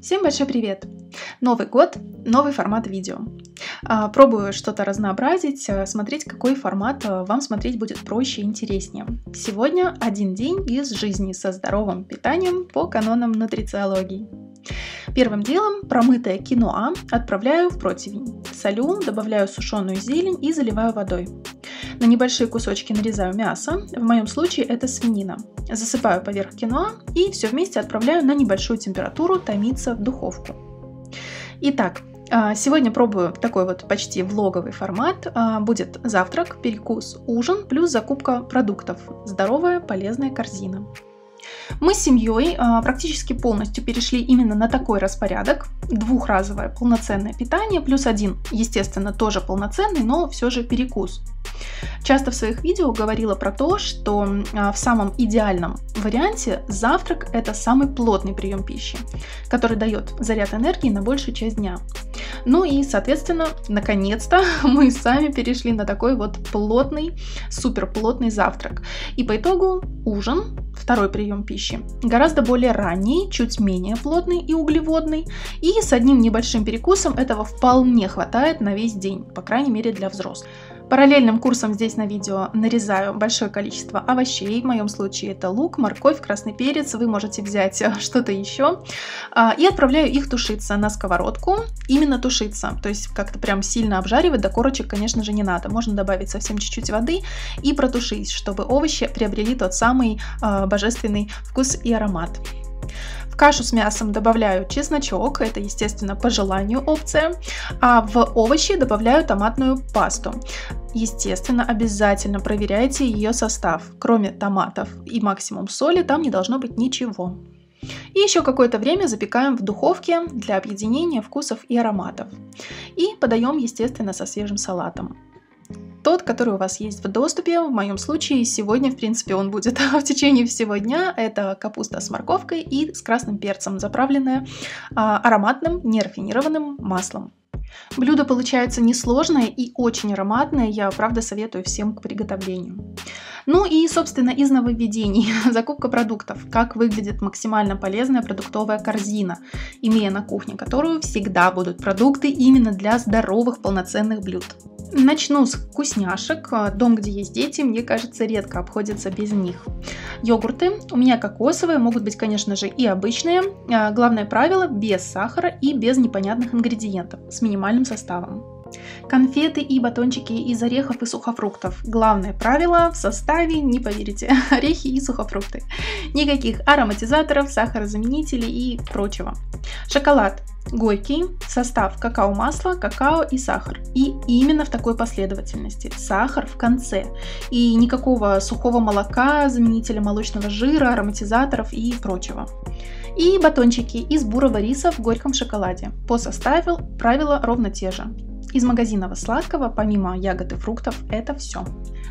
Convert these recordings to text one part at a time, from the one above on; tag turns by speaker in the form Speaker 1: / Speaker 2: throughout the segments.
Speaker 1: Всем большой привет! Новый год, новый формат видео. Пробую что-то разнообразить, смотреть, какой формат вам смотреть будет проще и интереснее. Сегодня один день из жизни со здоровым питанием по канонам нутрициологии. Первым делом промытое киноа отправляю в противень. Солю, добавляю сушеную зелень и заливаю водой. На небольшие кусочки нарезаю мясо, в моем случае это свинина. Засыпаю поверх киноа и все вместе отправляю на небольшую температуру томиться в духовку. Итак, сегодня пробую такой вот почти влоговый формат. Будет завтрак, перекус, ужин плюс закупка продуктов. Здоровая, полезная корзина. Мы с семьей практически полностью перешли именно на такой распорядок. Двухразовое полноценное питание плюс один, естественно, тоже полноценный, но все же перекус. Часто в своих видео говорила про то, что в самом идеальном варианте завтрак – это самый плотный прием пищи, который дает заряд энергии на большую часть дня. Ну и, соответственно, наконец-то мы сами перешли на такой вот плотный, суперплотный завтрак. И по итогу ужин, второй прием пищи, гораздо более ранний, чуть менее плотный и углеводный. И с одним небольшим перекусом этого вполне хватает на весь день, по крайней мере для взрослых. Параллельным курсом здесь на видео нарезаю большое количество овощей, в моем случае это лук, морковь, красный перец, вы можете взять что-то еще, и отправляю их тушиться на сковородку, именно тушиться, то есть как-то прям сильно обжаривать, до корочек, конечно же, не надо, можно добавить совсем чуть-чуть воды и протушить, чтобы овощи приобрели тот самый божественный вкус и аромат. В кашу с мясом добавляю чесночок, это, естественно, по желанию опция, а в овощи добавляю томатную пасту. Естественно, обязательно проверяйте ее состав. Кроме томатов и максимум соли, там не должно быть ничего. И еще какое-то время запекаем в духовке для объединения вкусов и ароматов. И подаем, естественно, со свежим салатом. Тот, который у вас есть в доступе, в моем случае сегодня, в принципе, он будет в течение всего дня. Это капуста с морковкой и с красным перцем, заправленная ароматным нерафинированным маслом. Блюдо получается несложное и очень ароматное, я правда советую всем к приготовлению. Ну и, собственно, из нововведений. Закупка продуктов. Как выглядит максимально полезная продуктовая корзина, имея на кухне которую всегда будут продукты именно для здоровых полноценных блюд. Начну с вкусняшек. Дом, где есть дети, мне кажется, редко обходится без них. Йогурты. У меня кокосовые, могут быть, конечно же, и обычные. Главное правило – без сахара и без непонятных ингредиентов, с минимальным составом. Конфеты и батончики из орехов и сухофруктов. Главное правило в составе, не поверите, орехи и сухофрукты. Никаких ароматизаторов, сахарозаменителей и прочего. Шоколад горький, состав какао-масло, какао и сахар. И именно в такой последовательности. Сахар в конце. И никакого сухого молока, заменителя молочного жира, ароматизаторов и прочего. И батончики из бурого риса в горьком шоколаде. По составу правила ровно те же. Из магазинного сладкого, помимо ягод и фруктов, это все.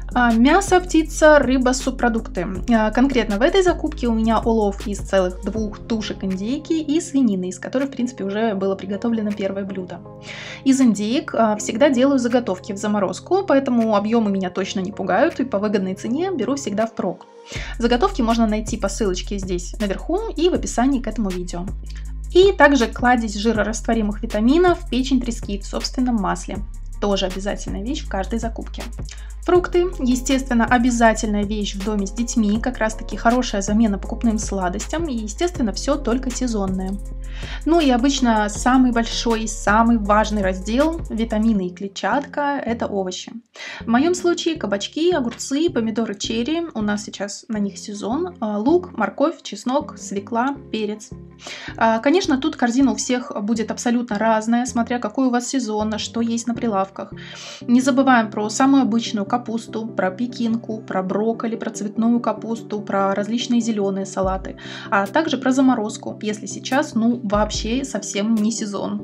Speaker 1: Мясо, птица, рыба, субпродукты. Конкретно в этой закупке у меня улов из целых 2 тушек индейки и свинины, из которой, в принципе, уже было приготовлено первое блюдо. Из индеек всегда делаю заготовки в заморозку, поэтому объемы меня точно не пугают, и по выгодной цене беру всегда впрок. Заготовки можно найти по ссылочке здесь наверху и в описании к этому видео. И также кладезь жирорастворимых витаминов, печень трески в собственном масле. Тоже обязательная вещь в каждой закупке. Фрукты, естественно, обязательная вещь в доме с детьми, как раз таки хорошая замена покупным сладостям и, естественно, все только сезонное. Ну и обычно самый большой и самый важный раздел – витамины и клетчатка – это овощи. В моем случае кабачки, огурцы, помидоры черри, у нас сейчас на них сезон, лук, морковь, чеснок, свекла, перец. Конечно, тут корзина у всех будет абсолютно разная, смотря какой у вас сезон, что есть на прилавках. Не забываем про самую обычную капусту, про пекинку, про брокколи, про цветную капусту, про различные зеленые салаты, а также про заморозку, если сейчас, вообще совсем не сезон.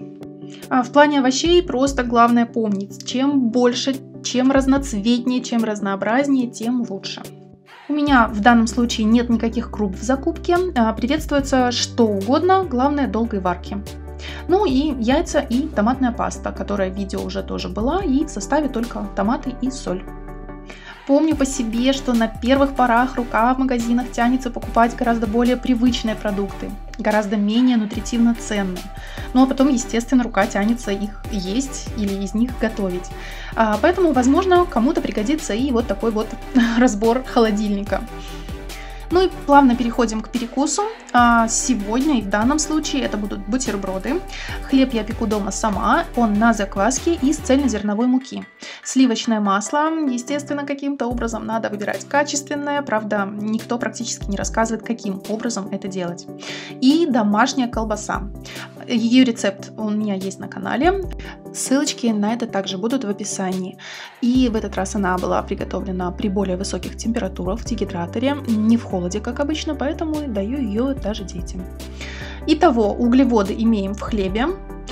Speaker 1: В плане овощей просто главное помнить, чем больше, чем разноцветнее, чем разнообразнее, тем лучше. У меня в данном случае нет никаких круп в закупке, приветствуется что угодно, главное долгой варки. Ну и яйца и томатная паста, которая в видео уже тоже была, и в составе только томаты и соль. Помню по себе, что на первых порах рука в магазинах тянется покупать гораздо более привычные продукты, гораздо менее нутритивно ценные. Ну а потом, естественно, рука тянется их есть или из них готовить. Поэтому, возможно, кому-то пригодится и вот такой вот разбор холодильника. Ну и плавно переходим к перекусу. Сегодня и в данном случае это будут бутерброды. Хлеб я пеку дома сама, он на закваске из цельнозерновой муки. Сливочное масло, естественно, каким-то образом надо выбирать качественное, правда, никто практически не рассказывает, каким образом это делать. И домашняя колбаса. Ее рецепт у меня есть на канале. Ссылочки на это также будут в описании. И в этот раз она была приготовлена при более высоких температурах в дегидраторе, не в холоде, как обычно, поэтому даю ее даже детям. Итого, углеводы имеем в хлебе,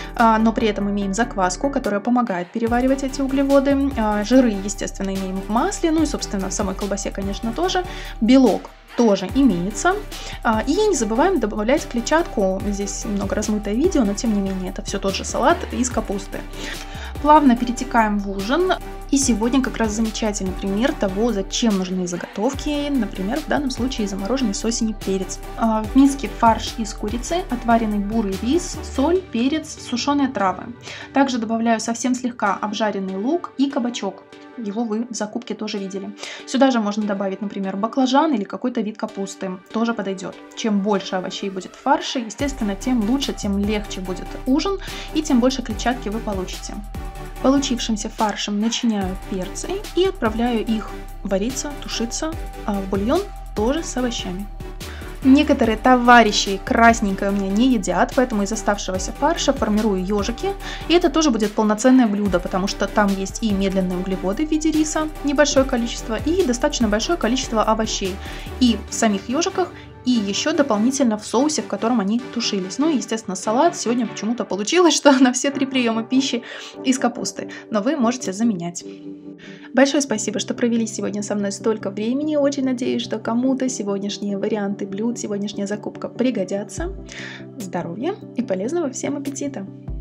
Speaker 1: но при этом имеем закваску, которая помогает переваривать эти углеводы. Жиры, естественно, имеем в масле, ну и, собственно, в самой колбасе, конечно, тоже. Белок тоже имеется. И не забываем добавлять клетчатку. Здесь немного размытое видео, но тем не менее это все тот же салат из капусты. Плавно перетекаем в ужин. И сегодня как раз замечательный пример того, зачем нужны заготовки. Например, в данном случае замороженный с осени перец. В миске фарш из курицы, отваренный бурый рис, соль, перец, сушеные травы. Также добавляю совсем слегка обжаренный лук и кабачок. Его вы в закупке тоже видели. Сюда же можно добавить, например, баклажан или какой-то вид капусты. Тоже подойдет. Чем больше овощей будет в фарше, естественно, тем лучше, тем легче будет ужин и тем больше клетчатки вы получите. Получившимся фаршем начиняю перцы и отправляю их вариться, тушиться, а в бульон тоже с овощами. Некоторые товарищи красненькое у меня не едят, поэтому из оставшегося фарша формирую ежики. И это тоже будет полноценное блюдо, потому что там есть и медленные углеводы в виде риса, небольшое количество, и достаточно большое количество овощей. И в самих ежиках, и еще дополнительно в соусе, в котором они тушились. Ну и, естественно, салат. Сегодня почему-то получилось, что на все 3 приема пищи из капусты. Но вы можете заменять. Большое спасибо, что провели сегодня со мной столько времени. Очень надеюсь, что кому-то сегодняшние варианты блюд, сегодняшняя закупка пригодятся. Здоровья и полезного всем аппетита!